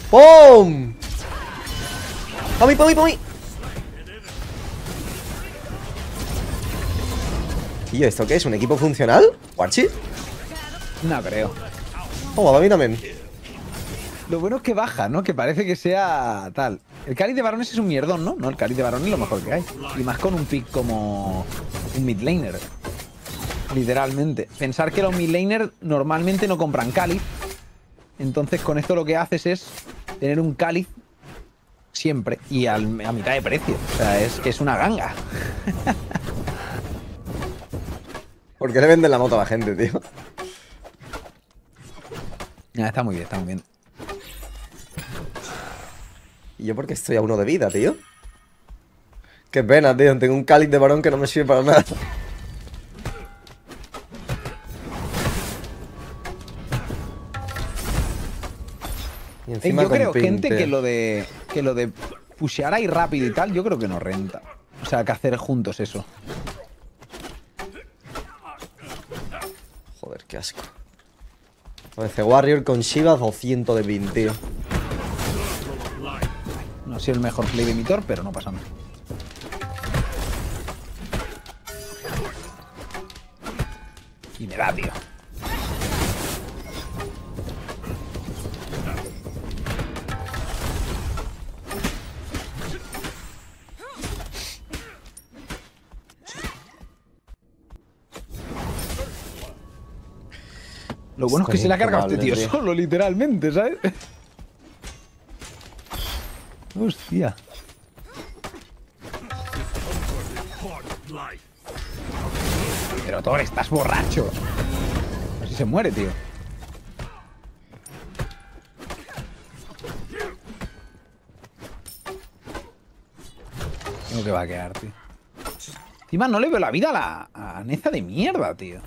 ¡Pum! ¡Pami, pami, pami! Tío, ¿esto qué es? ¿Un equipo funcional? ¿Warchi? No creo. Oh, a mí también. Lo bueno es que baja, ¿no? Que parece que sea tal. El cáliz de varones es un mierdón, ¿no? No, el cáliz de varones es lo mejor que hay. Y más con un pick como un mid laner. Literalmente. Pensar que los mid laners normalmente no compran cáliz. Entonces con esto lo que haces es tener un cáliz siempre y a mitad de precio. O sea, es una ganga. ¿Por qué le venden la moto a la gente, tío? Está muy bien, está muy bien. ¿Y yo por qué estoy a 1 de vida, tío? Qué pena, tío. Tengo un cáliz de varón que no me sirve para nada. Y encima Yo creo, con gente, pinte. que lo de pushear ahí rápido y tal, yo creo que no renta. O sea, que hacer juntos eso. Joder, qué asco. Parece Warrior con Shiva 200 de pin, tío. No ha sido el mejor play de mi Thor, pero no pasa nada. Y me da, tío. Lo bueno es que se le ha cargado este tío solo, literalmente, ¿sabes? Hostia. Pero Thor, estás borracho. Así se muere, tío. Tengo que vaquear, tío. Encima no le veo la vida a Neza de mierda, tío.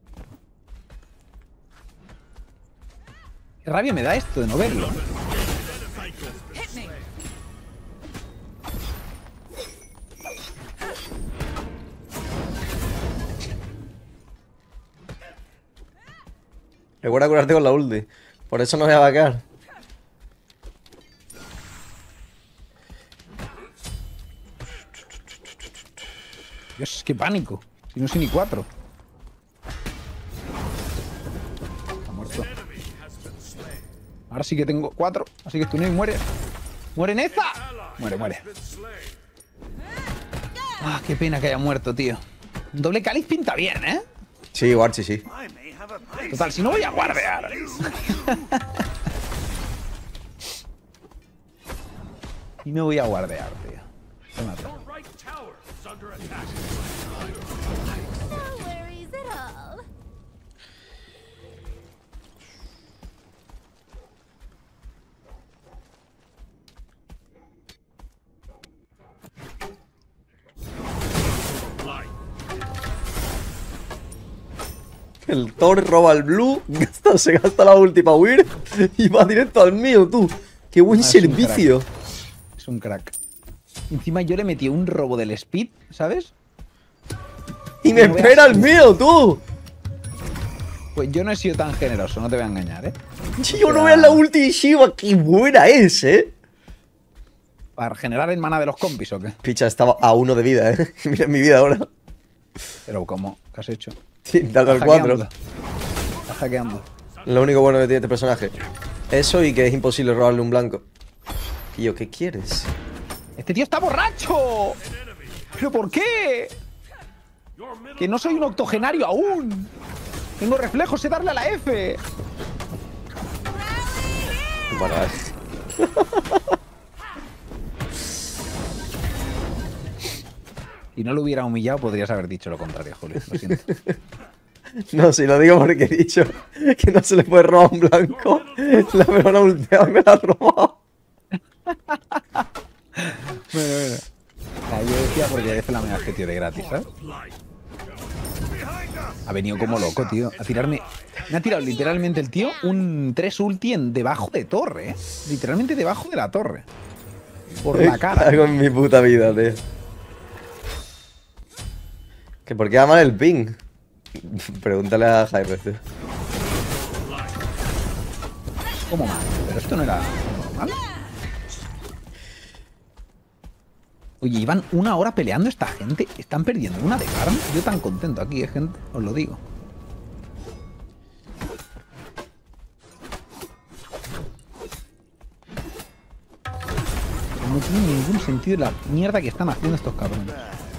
Qué rabia me da esto de no verlo. Recuerda curarte con la ulti. Por eso no voy a vacar. Dios, qué pánico. Si no soy ni 4. Está muerto. Ahora sí que tengo 4. Así que Stuneo y muere. ¡Muere Neza! Muere, muere. Ah, qué pena que haya muerto, tío. Un doble cáliz pinta bien, ¿eh? Sí, Warchi, sí. Total, si no voy a guardear. Y no voy a guardear, tío. Se mata. El Thor roba el blue, se gasta la ulti para huir y va directo al mío, tú. ¡Qué buen servicio! Es un crack. Encima yo le metí un robo del speed, ¿sabes? ¡Y me espera el mío, tú! Pues yo no he sido tan generoso, no te voy a engañar, ¿eh? Yo no veo la ulti de Shiva, qué buena es, ¿eh? ¿Para generar el mana de los compis o qué? Picha, estaba a 1 de vida, ¿eh? Mira mi vida ahora. Pero ¿cómo? ¿Qué has hecho? Sí, dado al 4. Está hackeando. Lo único bueno que tiene este personaje. Eso y que es imposible robarle un blanco. Tío, ¿qué quieres? ¡Este tío está borracho! ¿Pero por qué? Que no soy un octogenario aún. Tengo reflejos, sé darle a la F. Bueno, Si no lo hubiera humillado, podrías haber dicho lo contrario, Julio. Lo siento. no, si lo digo porque he dicho que no se le puede robar un blanco. La peor ulteada me la ha robado. Bueno. Yo decía porque es la mega tío de gratis, ¿sabes? Ha venido como loco, tío. A tirarme. Me ha tirado literalmente el tío un 3 ulti debajo de torre, ¿eh? Literalmente debajo de la torre. Por la cara. Cago en mi puta vida, tío. ¿Que por qué va mal el ping? Pregúntale a Jaime, tío. ¿Cómo mal? Pero esto no era ¿vale? Oye, iban 1 hora peleando esta gente. Están perdiendo una de farm. Yo tan contento aquí, gente. Os lo digo. No tiene ningún sentido la mierda que están haciendo estos cabrones.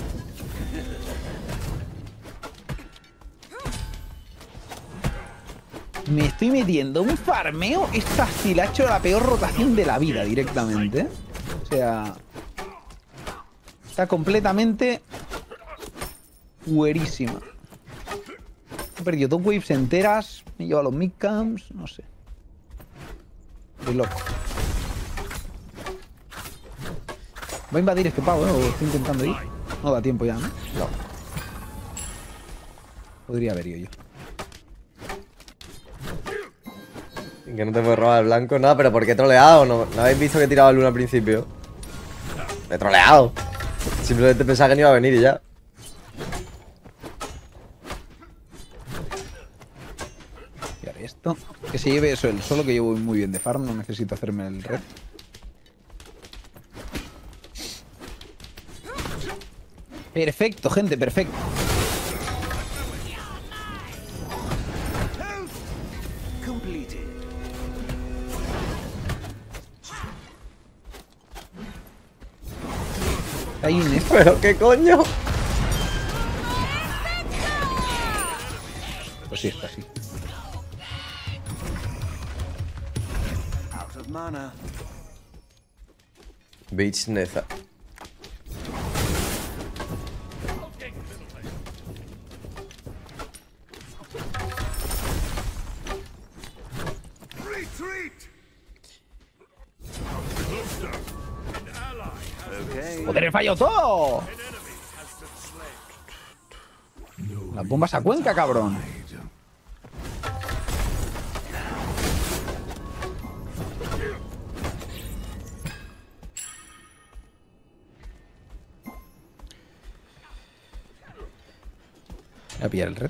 Me estoy metiendo un farmeo. Esta sí la ha hecho la peor rotación de la vida directamente. O sea... Está completamente... Fuerísima. He perdido 2 waves enteras. Me he llevado los midcamps. No sé. De loco. Va a invadir este pavo, ¿eh? O estoy intentando ir. No da tiempo ya, ¿no? No. Podría haber ido yo. Que no te puedes robar el blanco. No, pero ¿por qué he troleado? ¿No habéis visto que he tirado el 1 al principio? Me he troleado. Simplemente pensaba que no iba a venir y ya. Y haré esto. Que se lleve eso él. Solo que yo voy muy bien de farm. No necesito hacerme el red. Perfecto, gente, perfecto. Hay un esto. ¿Pero qué coño? Pues sí, está así. Beach Neza. ¡Joder, he fallado todo! Las bombas a Cuenca, cabrón. Voy a pillar el red.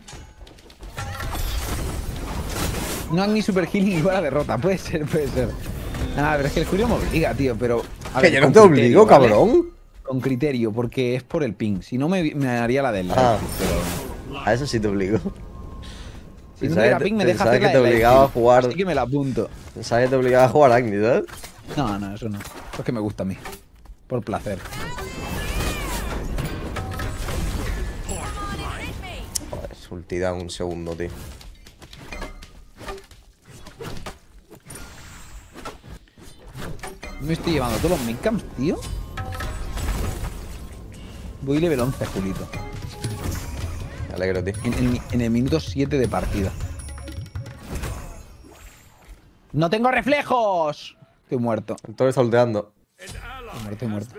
No han ni super healing igual a derrota. Puede ser, puede ser. Ah, pero es que el Julio me obliga, tío, pero... Que yo no te obligo, ¿vale? cabrón. Con criterio, porque es por el ping. Si no, me haría la del live, Ah, pero... a eso sí te obligo. Si no tuviera ping, me deja hacer que la te del live, obligaba a tío. jugar. Así que me la apunto. Pensaba que te obligaba a jugar Agni, ¿sabes? No, no, eso no. Eso es que me gusta a mí. Por placer. Joder, ultida un segundo, tío. Me estoy llevando todos los midcamps, tío. Voy level 11, Julito. Me alegro, tío. En el minuto 7 de partida. ¡No tengo reflejos! Estoy muerto. El toro está ulteando. Estoy muerto.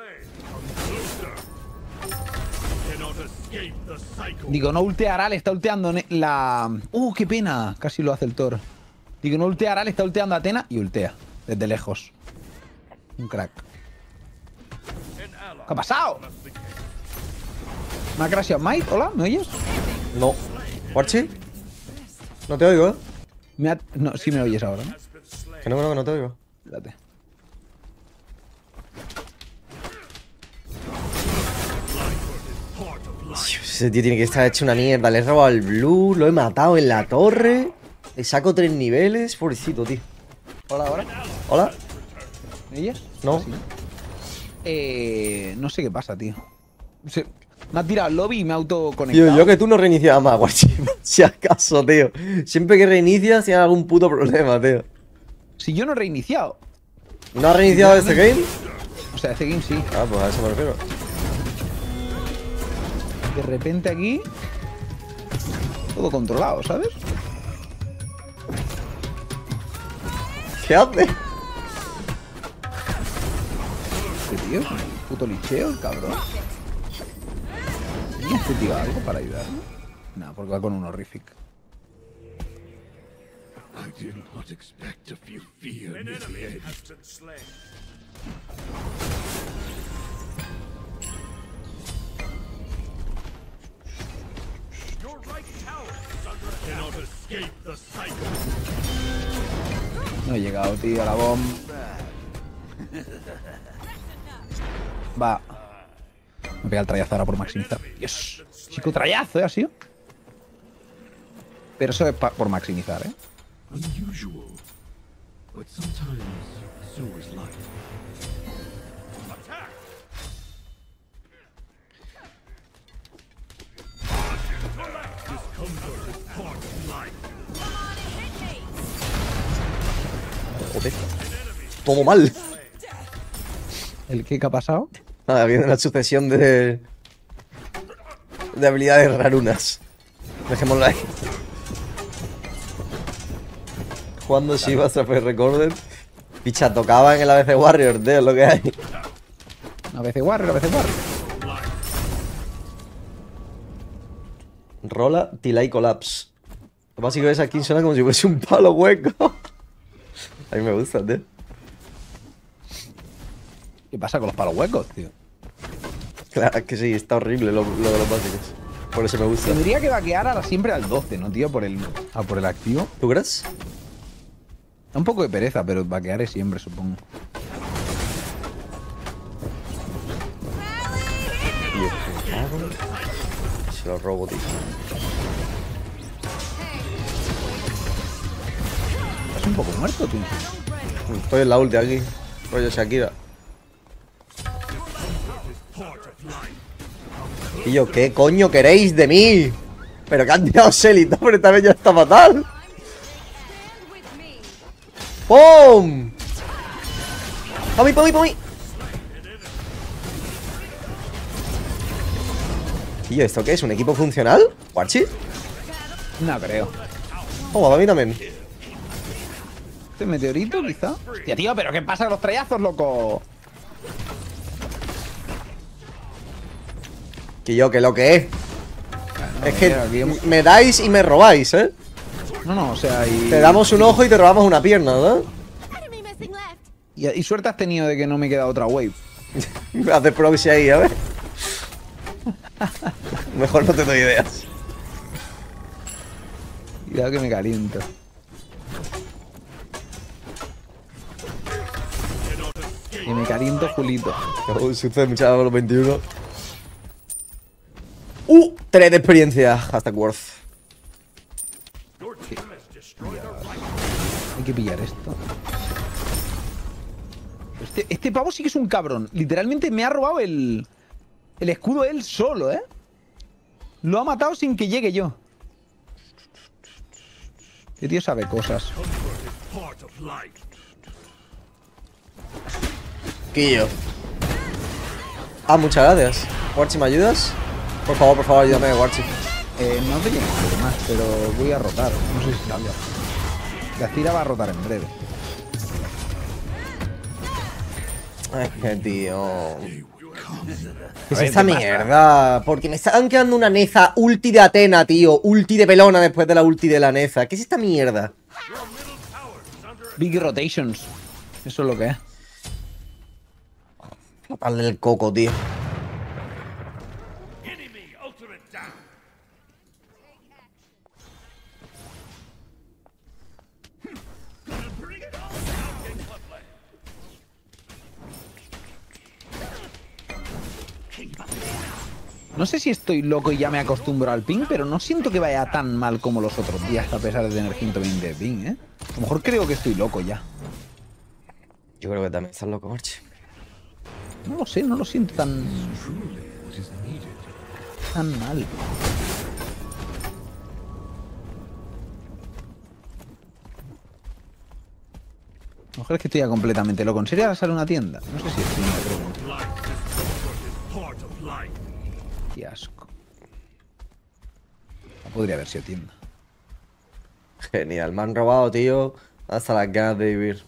Digo, no ulteará, le está ulteando la... ¡Qué pena! Casi lo hace el toro. Digo, no ulteará, le está ulteando a Athena y ultea. Desde lejos. Un crack. ¿Qué ha pasado? ¿Me ha crasheado Mike? ¿Hola? ¿Me oyes? No. ¿Warchi? No te oigo, ¿eh? No, sí me oyes ahora, ¿no? Que no te oigo. Espérate. Ese tío tiene que estar hecho una mierda. Le he robado el blue, lo he matado en la torre. Le saco 3 niveles. Pobrecito, tío. Hola, ahora. ¿Hola? ¿Me oyes? No. Sí. No sé qué pasa, tío. Me ha tirado al lobby y me ha autoconectado. Tío, yo que tú no reiniciabas más, Warchi. Si acaso, tío. Siempre que reinicias tienes algún puto problema, tío. Si yo no he reiniciado. ¿No has reiniciado este game? O sea, este game sí. Ah, pues a eso me refiero. De repente aquí... Todo controlado, ¿sabes? ¿Qué hace? Este tío es un puto licheo, el cabrón. ¿Tenía este tío algo para ayudarme? Nah, porque va con un horrific. I did not expect to feel fear in this age. Your right tower cannot escape the cycle. No he llegado, tío, a la bomba. Va. Me pega el trayazo ahora por maximizar. Dios. Chico, trayazo, ¿eh? Ha sido. Pero eso es por maximizar, ¿eh? Unusual, but sometimes so is life. Joder. Todo mal. ¿El qué ha pasado? Nada, viene una sucesión de habilidades rarunas. Dejémoslo ahí. Jugando Shiva Traffic Recorded. Picha, tocaba en el ABC Warrior, tío, es lo que hay. A veces Warrior, a veces Warrior. Rola, Tilai Collapse. Lo básico es aquí suena como si fuese un palo hueco. A mí me gusta, tío. ¿Qué pasa con los palos huecos, tío? Claro, es que sí, está horrible lo de los básicos. Por eso me gusta. Tendría que vaquear ahora siempre al 12, ¿no, tío? Por el activo. ¿Tú crees? Da un poco de pereza, pero vaquearé siempre, supongo. Tío, me cago. Se lo robo, tío. Estás un poco muerto, tío. Estoy en la ulti aquí. Rollo Shakira. Y yo, ¿qué coño queréis de mí? Pero que han tirado Selita, pero esta vez ya está fatal. ¡Pum! ¡Pami, pami, pami! ¿Y esto qué es? ¿Un equipo funcional? ¿Warchi? No creo. Oh, a mí también. ¿Este meteorito, quizá? Hostia, tío, ¿pero qué pasa con los trayazos, loco? Que yo, que lo que es. No, Es que aquí hemos- me dais y me robáis, ¿eh? No, o sea, y... Te damos un ojo y te robamos una pierna, ¿no? Enemy missing left. Y suerte has tenido de que no me queda otra wave. Hace proxy ahí, a ver. Mejor no te doy ideas. Cuidado que me caliento. Y me caliento, Julito. Sucede mucho a los 21. 3 de experiencia. Hashtag worth. Hay que pillar esto. Este pavo sí que es un cabrón. Literalmente me ha robado el escudo él solo, ¿eh? Lo ha matado sin que llegue yo. Este tío sabe cosas. Quillo. Ah, muchas gracias. Warchi, ¿me ayudas? Por favor, ayúdame, Warchi. No te llevo nada más, pero voy a rotar. No sé si salga. Gacira va a rotar en breve. Es que, tío. ¿Qué es ver, esta ¿qué pasa? mierda? Porque me estaban quedando una Neza ulti de Atena, tío. Ulti de Pelona después de la ulti de la Neza. ¿Qué es esta mierda? Big rotations. Eso es lo que es. Fatal del coco, tío. No sé si estoy loco y ya me acostumbro al ping, pero no siento que vaya tan mal como los otros días, a pesar de tener 120 de ping, ¿eh? A lo mejor creo que estoy loco ya. Yo creo que también estás loco, Warchi. No lo sé, no lo siento tan mal. A lo mejor es que estoy ya completamente loco. ¿En serio ahora sale una tienda? No sé si es tienda, pregunto. Qué asco. No podría haber sido tienda. Genial, me han robado, tío. Hasta las ganas de vivir.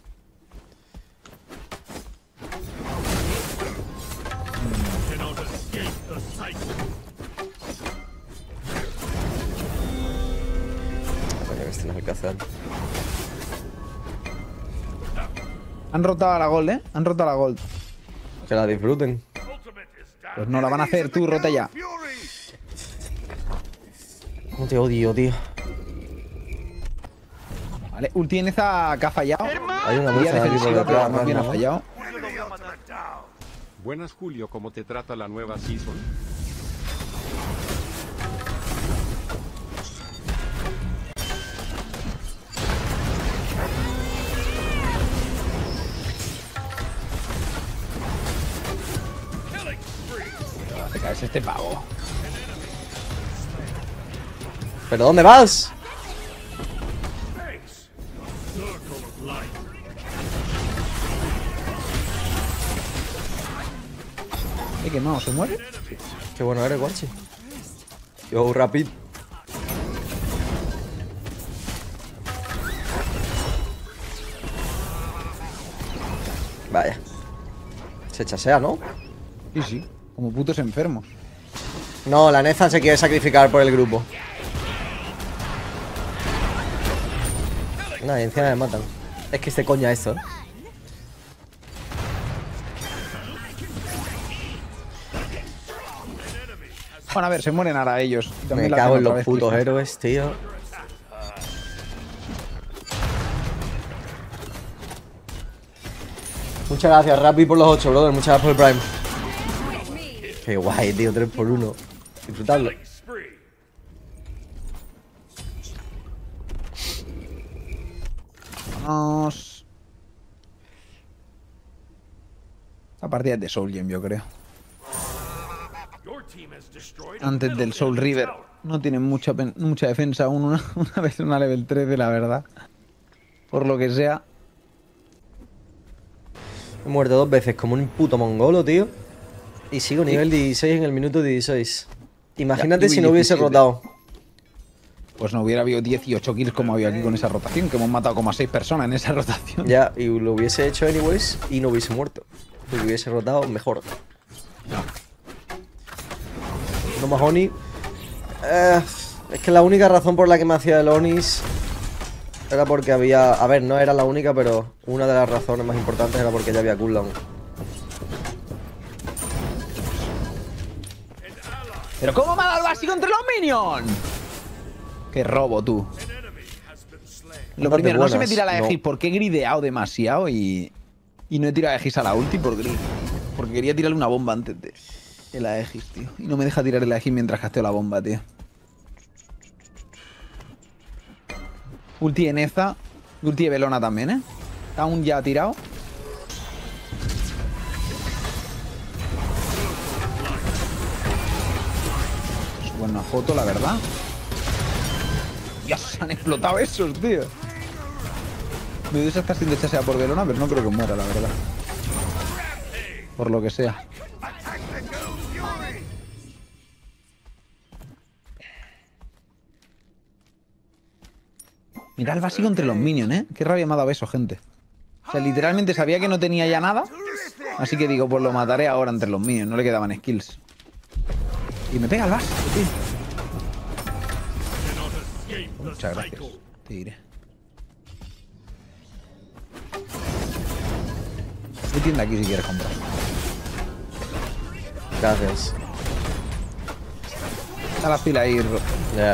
Coño, que este no es el que hacer. Han rotado a la gold, ¿eh? Han rotado a la gold. Que la disfruten. Pues no la van a hacer, tú rota ya. ¿Cómo te odio, tío? Vale, ulti en esa que ha fallado. Hay una Guía bolsa aquí por defensiva, pero detrás. más bien ha ¿no? fallado. Buenas, Julio, ¿cómo te trata la nueva season? Te caes este pavo. ¿Pero dónde vas? ¿Qué quemado? ¿Se muere? Qué bueno eres, guachi. Yo, rapid. Vaya. Se chasea, ¿no? Sí, sí. Como putos enfermos. No, la Neza se quiere sacrificar por el grupo. Nada, y encima me matan. Es que este coña esto, ¿eh? Bueno, a ver, se mueren ahora ellos. Me También la cago hacen en otra los vez, putos Christmas. héroes, tío. Muchas gracias, Rappi, por los 8, brother. Muchas gracias por el Prime. Qué guay, tío. 3x1. Disfrutadlo. Vamos. Esta partida es de Soul Gem, yo creo. Antes del Soul River. No tienen mucha defensa aún. Una vez una level 13, la verdad. Por lo que sea. He muerto 2 veces como un puto mongolo, tío. Y sigo nivel 16 en el minuto 16. Imagínate Ya, si no hubiese 17. rotado. Pues no hubiera habido 18 kills como había aquí con esa rotación. Que hemos matado como a 6 personas en esa rotación. Ya, y lo hubiese hecho anyways y no hubiese muerto. Porque hubiese rotado mejor. No más Oni. Es que la única razón por la que me hacía el Onis era porque había... A ver, no era la única, pero una de las razones más importantes era porque ya había cooldown. ¿Pero cómo me ha dado el básico entre los minions? ¡Qué robo, tú! Lo Bastante primero, no se me buenas, tira la de no. Egis porque he grideado demasiado y no he tirado Egis a la ulti porque quería tirarle una bomba antes de la Egis, tío. Y no me deja tirar el Egis mientras casteo la bomba, tío. Ulti de Neza. Ulti de Belona también, ¿eh? Está aún ya tirado. Es buena foto, la verdad. Ya se han explotado esos, tío. Me dio estar sin echarse por Belona, pero no creo que muera, la verdad. Por lo que sea. Mira el básico entre los minions, ¿eh? Qué rabia me ha dado eso, gente. O sea, literalmente sabía que no tenía ya nada. Así que digo, pues lo mataré ahora entre los minions. No le quedaban skills. Y me pega el básico, tío. Muchas gracias. Te diré. Hay tienda aquí si quieres comprar. Gracias. A la fila ahí. Ya.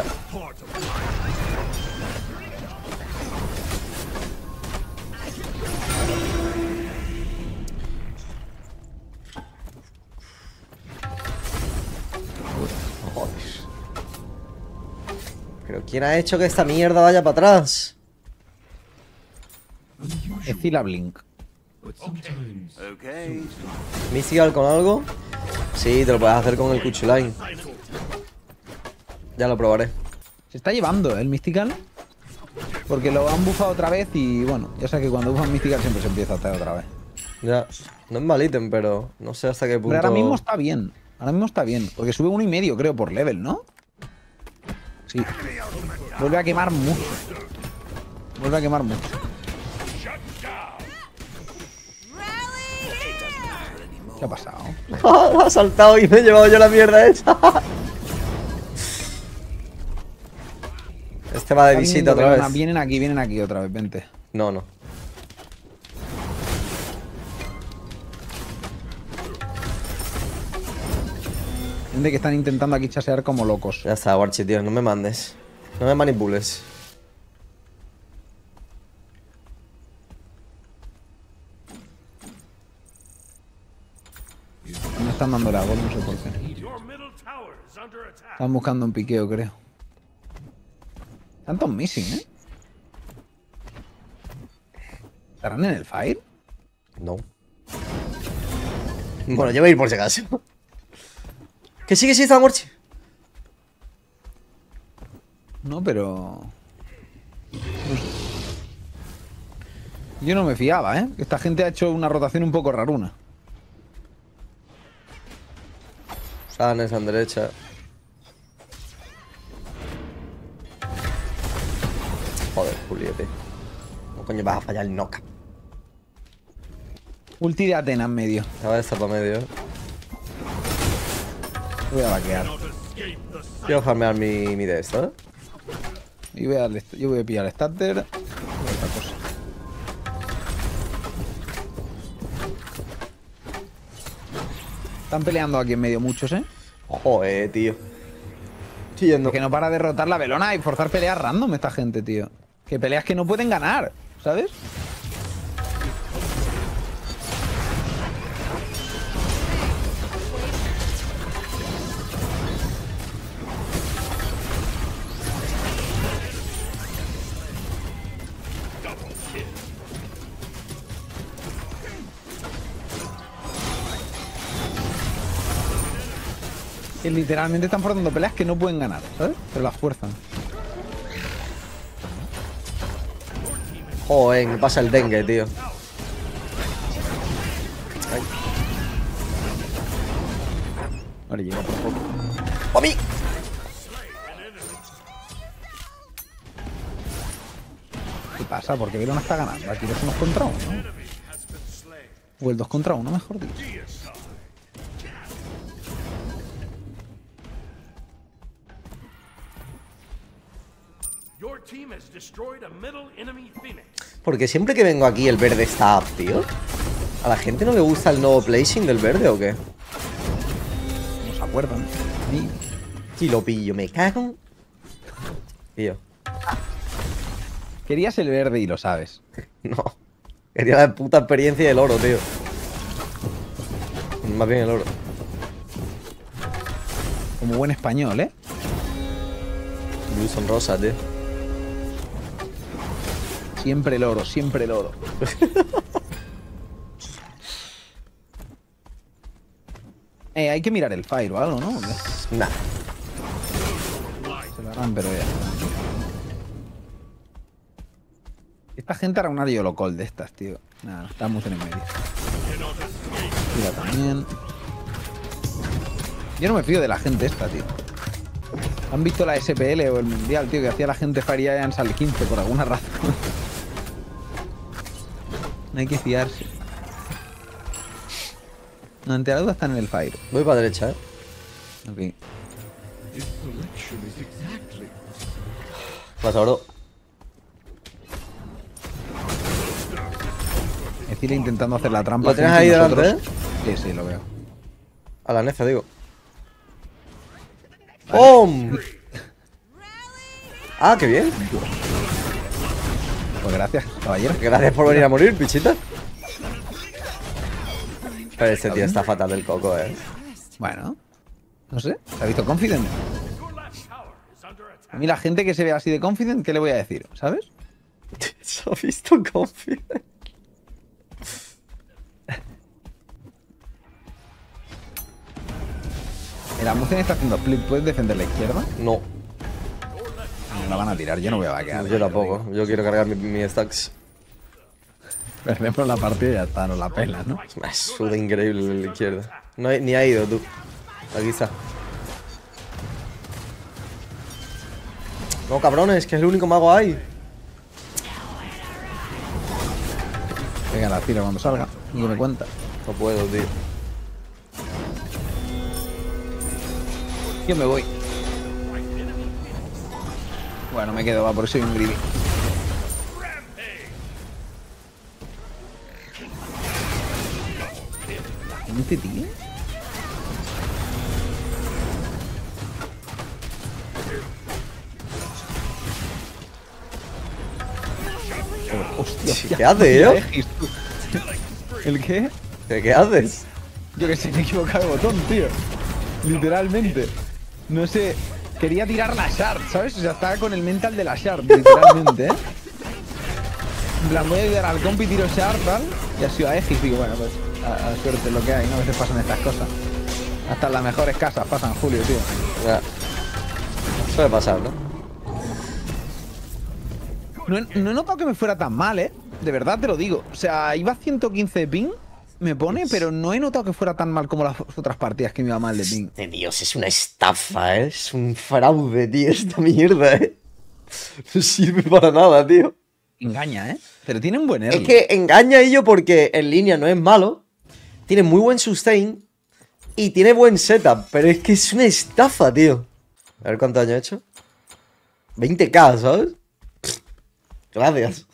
Joder. Pero ¿quién ha hecho que esta mierda vaya para atrás? Escila Blink. ¿Mystical con algo? Sí, te lo puedes hacer con el Kuchulain. Ya lo probaré. Se está llevando el Mystical. Porque lo han bufado otra vez y bueno, ya sabes que cuando bufan Mystical siempre se empieza a hacer otra vez. Ya. No es mal ítem, pero no sé hasta qué punto... Pero ahora mismo está bien. Ahora mismo está bien. Porque sube 1,5 creo por level, ¿no? Sí. Vuelve a quemar mucho. Vuelve a quemar mucho. ¿Qué ha pasado? Ha saltado y me he llevado yo la mierda esa. Este va de visita otra vez. Vienen aquí otra vez, vente. No, no. Vente que están intentando aquí chasear como locos. Ya está, Warchi, tío. No me mandes. No me manipules. están dando la gol, no sé por qué. Están buscando un piqueo, creo. Tantos missing, ¿eh? ¿Estarán en el fire? No. Bueno, yo voy a ir por si acaso. Que sí, está Morchi. No, pero... no sé. Yo no me fiaba, ¿eh? Esta gente ha hecho una rotación un poco raruna. Están en esa derecha. Joder, Juliete. ¿Cómo coño vas a fallar el knock? Ulti de Atena en medio. Estaba esta para medio. Voy a vaquear. Quiero farmear mi de esto, ¿eh? Y yo voy a pillar el starter. Otra cosa. Están peleando aquí en medio muchos, ¿eh? Joder, tío. Estoy yendo. Es que no para de rotar la velona y forzar peleas random esta gente, tío. Que peleas que no pueden ganar, ¿sabes? Que literalmente están forzando peleas que no pueden ganar, ¿sabes? Pero las fuerzan. Joder, me pasa el dengue, tío. Ay. Vale, llega por poco. ¡Mami! ¿Qué pasa? Porque Verona está ganando. Aquí los 1 contra 1, ¿no? O el 2 contra 1, mejor dicho. Porque siempre que vengo aquí el verde está up, tío. ¿A la gente no le gusta el nuevo placing del verde o qué? No se acuerdan. Sí. Si lo pillo, me cago. Tío. Querías el verde y lo sabes. No. Quería la puta experiencia del oro, tío. Más bien el oro. Como buen español, ¿eh? Blue son rosa, tío. Siempre el oro, siempre el oro. Hay que mirar el fire o algo, ¿no? Nah. Se lo harán, pero ya. Esta gente hará una YOLO call de estas, tío. Nada, estamos en el medio. Mira también. Yo no me fío de la gente esta, tío. ¿Han visto la SPL o el Mundial, tío? Que hacía la gente Fire Giants al 15 por alguna razón. No hay que fiarse. No, ante la duda están en el Fire. Voy para derecha, Ok. Pasa oro. Decirle intentando hacer la trampa. ¿Lo tienes ahí delante, nosotros... Sí, sí, lo veo. A la nefa, digo. ¡Pum! Ah, qué bien. Pues gracias, caballero. Gracias por venir a morir, pichita. Pero este tío está fatal del coco, Bueno, no sé. ¿Se ha visto confident? A mí la gente que se ve así de confident, ¿qué le voy a decir? ¿Sabes? Se ha visto confident. La Muzen está haciendo split. ¿Puedes defender la izquierda? No, Me la van a tirar, yo no voy a vaquear. yo tampoco. Yo quiero cargar mi stacks. Perdemos la partida y ya está, no la pela, ¿no? Me suda increíble la izquierda. No ni ha ido, tú. Aquí está. No, cabrones, que es el único mago ahí. Venga, la tira cuando salga. Y me cuenta. No puedo, tío. Yo me voy. Bueno, me quedo, va, porque soy un greedy. La gente, tío. Hostia, ¿Qué haces, tío? ¿El qué? ¿Qué haces? Yo que sé, me he equivocado de botón, tío. Literalmente. No sé. Quería tirar la shard, ¿sabes? O sea, estaba con el mental de la shard, literalmente, ¿eh? En plan, voy a ayudar al compi, tiro shard, tal. Y ha sido a Egis, digo, bueno, pues a suerte es lo que hay, ¿no? A veces pasan estas cosas. Hasta en las mejores casas pasan, Julio, tío. Ya. Suele pasar, ¿no? No he notado que me fuera tan mal, ¿eh? De verdad te lo digo. O sea, iba a 115 de ping, me pone, pero no he notado que fuera tan mal como las otras partidas que me iba mal de ping. De Dios, es una estafa, ¿eh? Es un fraude, tío, esta mierda, ¿eh? No sirve para nada, tío. Engaña, ¿eh? Pero tiene un buen early. Es que engaña a ello porque en línea no es malo. Tiene muy buen sustain. Y tiene buen setup. Pero es que es una estafa, tío. A ver cuánto daño ha hecho. 20k, ¿sabes? Gracias.